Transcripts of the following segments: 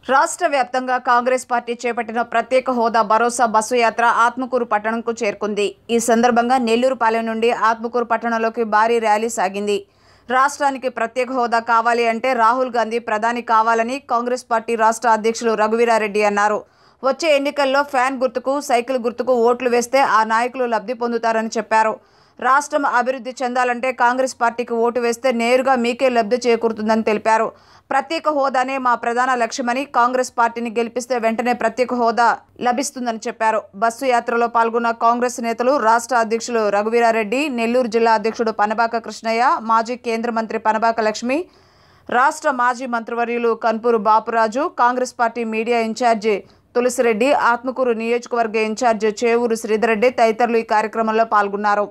రాష్ట్ర వ్యాప్తంగా కాంగ్రెస్ పార్టీ చేపట్టిన ప్రత్యేక హోదా భరోసా బస్సు యాత్ర ఆత్మకూరు పట్టణంకు చేరుకుంది. ఈ సందర్భంగా నెల్లూరుపాలెం నుండి ఆత్మకూరు పట్టణంలోకి భారీ ర్యాలీ సాగింది. రాష్ట్రానికి ప్రత్యేక హోదా కావాలి అంటే రాహుల్ గాంధీ ప్రధాని కావాలని కాంగ్రెస్ పార్టీ రాష్ట్ర అధ్యక్షులు రఘువీరారెడ్డి అన్నారు. వచ్చే ఎన్నికల్లో ఫ్యాన్ గుర్తుకు, సైకిల్ గుర్తుకు ఓట్లు వేస్తే ఆ నాయకులు లబ్ధి పొందుతారని చెప్పారు. రాష్ట్రం అభివృద్ధి చెందాలంటే కాంగ్రెస్ పార్టీకి ఓటు వేస్తే నేరుగా మీకే లబ్ధి చేకూరుతుందని తెలిపారు. ప్రత్యేక హోదానే మా ప్రధాన లక్ష్యమని, కాంగ్రెస్ పార్టీని గెలిపిస్తే వెంటనే ప్రత్యేక హోదా లభిస్తుందని చెప్పారు. బస్సు యాత్రలో పాల్గొన్న కాంగ్రెస్ నేతలు రాష్ట్ర అధ్యక్షులు రఘువీరారెడ్డి, నెల్లూరు జిల్లా అధ్యక్షుడు పనబాక కృష్ణయ్య, మాజీ కేంద్ర మంత్రి పనబాక లక్ష్మి, రాష్ట్ర మాజీ మంత్రివర్యులు Kanpuru Bapuraju, Congress party media incharge Tulasireddy, Atmakuru నియోజకవర్గ ఇన్ఛార్జి చేవూరు శ్రీధర్రెడ్డి తదితరులు ఈ కార్యక్రమంలో పాల్గొన్నారు.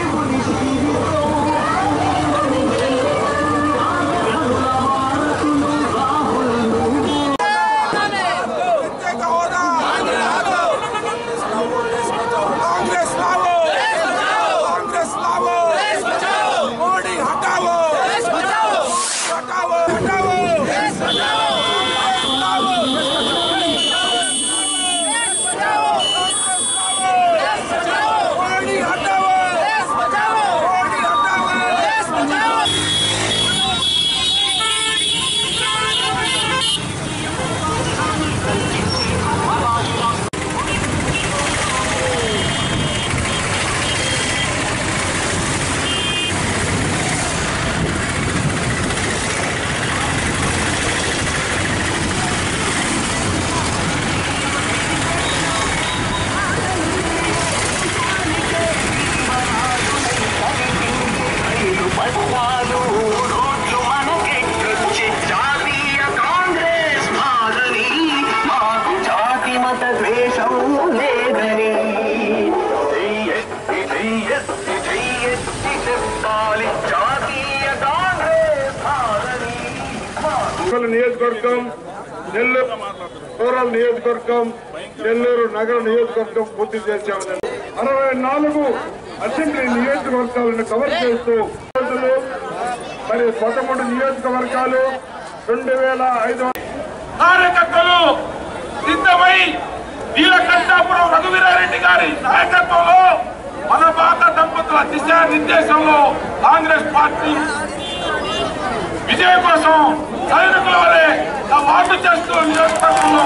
నియోజకవర్గం, నెల్లూరు రూరల్ నియోజకవర్గం, నెల్లూరు నగర నియోజకవర్గం పూర్తి చేశామని 64 అసెంబ్లీ నియోజకవర్గాలను కవర్ చేస్తూ మరి 11 నియోజకవర్గాలు 2500 కార్యకర్తలు సిద్ధమై నీలకంఠాపురం రఘువీరారెడ్డి గారి నాయకత్వంలో పనబాక దంపతుల దిశానిర్దేశంలో కాంగ్రెస్ పార్టీ విజయం కోసం సైనికుల వలె వాటు చేస్తూ నియోజకవర్గంలో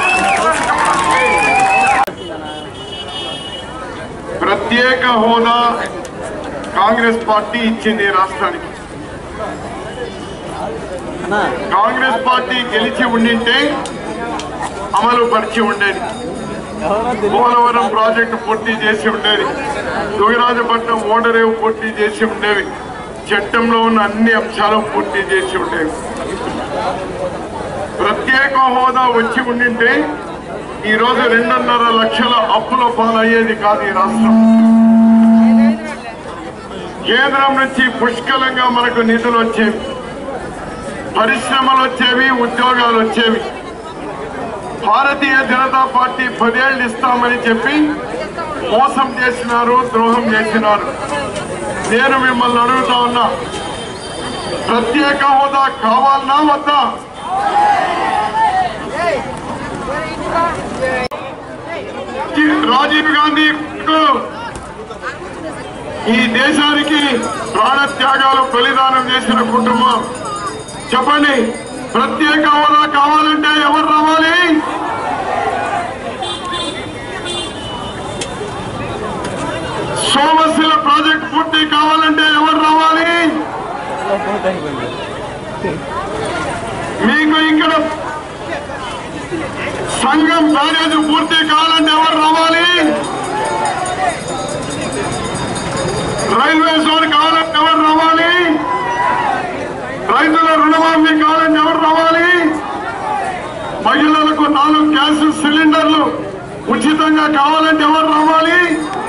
ప్రత్యేక హోదా కాంగ్రెస్ పార్టీ ఇచ్చింది రాష్ట్రానికి. కాంగ్రెస్ పార్టీ గెలిచి ఉండింటే అమలు పరిచి ఉండేది. పోలవరం ప్రాజెక్టు పూర్తి చేసి ఉండేది. దుగరాజపట్నం ఓడరేవు పూర్తి చేసి ఉండేవి. చట్టంలో ఉన్న అన్ని అంశాలు పూర్తి చేసి ఉండేవి. ప్రత్యేక హోదా వచ్చి ఉండింటే ఈరోజు 2.5 లక్షల అప్పుల పాలయ్యేది కాదు ఈ రాష్ట్రం. కేంద్రం నుంచి పుష్కలంగా మనకు నిధులు వచ్చేవి, పరిశ్రమలు వచ్చేవి, ఉద్యోగాలు వచ్చేవి. భారతీయ జనతా పార్టీ 10 ఏళ్ళు ఇస్తామని చెప్పి మోసం చేసినారు, ద్రోహం చేసినారు. నేను మిమ్మల్ని అడుగుతా ఉన్నా, ప్రత్యేక హోదా కావాలన్నా వద్దా? రాజీవ్ గాంధీ ఈ దేశానికి ప్రాణత్యాగాలు బలిదానం చేసిన కుటుంబం. చెప్పండి, ప్రత్యేక హోదా కావాలంటే ఎవరు రావాలి? సోమశిల ప్రాజెక్ట్ పూర్తి కావాలంటే ఎవరు రావాలి? మీకు ఇక్కడ సంఘం బ్యారేజ్ పూర్తి కావాలంటే ఎవరు రావాలి? రైల్వే జోన్ కావాలంటే ఎవరు రావాలి? రైతుల రుణమాఫీ కావాలంటే ఎవరు రావాలి? మహిళలకు 4 గ్యాస్ సిలిండర్లు ఉచితంగా కావాలంటే ఎవరు రావాలి?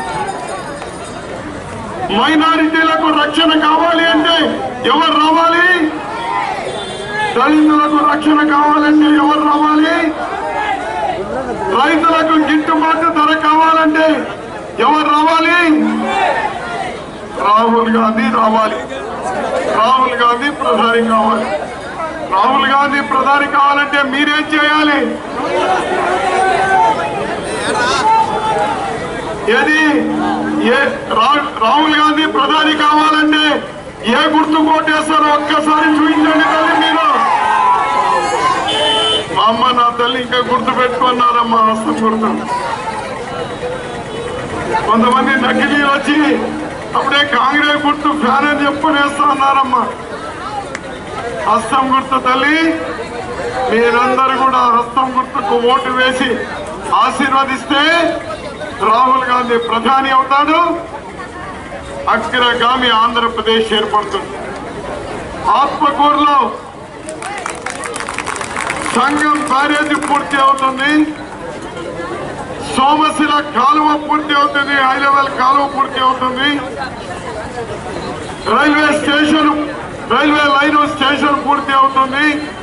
మైనారిటీలకు రక్షణ కావాలి అంటే ఎవరు రావాలి? దళితులకు రక్షణ కావాలంటే ఎవరు రావాలి? రైతులకు గిట్టుబాటు ధర కావాలంటే ఎవరు రావాలి? రాహుల్ గాంధీ రావాలి. రాహుల్ గాంధీ ప్రధాని కావాలి. రాహుల్ గాంధీ ప్రధాని కావాలంటే మీరేం చేయాలి? ఏది రాహుల్ గాంధీ ప్రధాని కావాలంటే ఏ గుర్తు కోటేస్తారో ఒక్కసారి చూపించండి తల్లి మీరు. మా అమ్మ నా తల్లి ఇంకా గుర్తు పెట్టుకున్నారమ్మా హస్తం గుర్తు. కొంతమంది నకిలీలు వచ్చి అప్పుడే కాంగ్రెస్ గుర్తు ఫ్యాన్ అని చెప్పుకునేస్తా అన్నారమ్మా. హస్తం గుర్తు తల్లి, మీరందరూ కూడా హస్తం గుర్తుకు ఓటు వేసి ఆశీర్వదిస్తే రాహుల్ గాంధీ ప్రధాని అవుతాడు, అగ్రగామి ఆంధ్రప్రదేశ్ ఏర్పడుతుంది. ఆత్మకూరులో సంఘం బ్యారేజీ పూర్తి అవుతుంది, సోమశిల కాలువ పూర్తి అవుతుంది, హై లెవెల్ కాలువ పూర్తి అవుతుంది, రైల్వే లైన్ స్టేషన్ పూర్తి అవుతుంది.